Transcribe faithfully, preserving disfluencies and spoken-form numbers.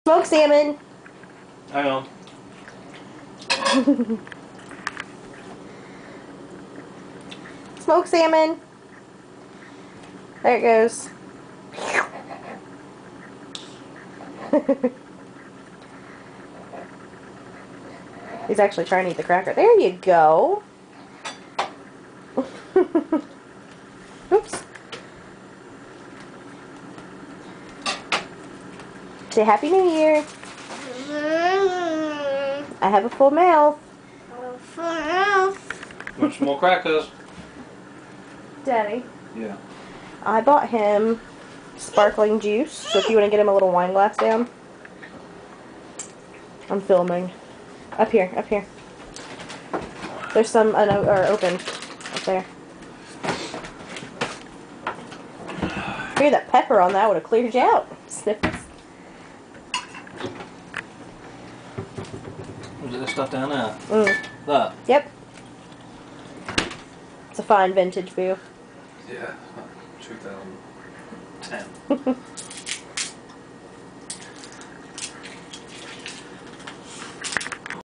Smoked salmon. Hang on. Smoked salmon. There it goes. He's actually trying to eat the cracker. There you go. Oops. Say Happy New Year. I have a full mouth. Full mouth. Want some more crackers? Daddy. Yeah. I bought him sparkling juice, so if you want to get him a little wine glass down. I'm filming. Up here, up here. There's some uh, or open up there. Hear that pepper on that would have cleared you out. Sniffles. Was it the stuff down there? Mm. That? Yep. It's a fine vintage view. Yeah, two thousand ten.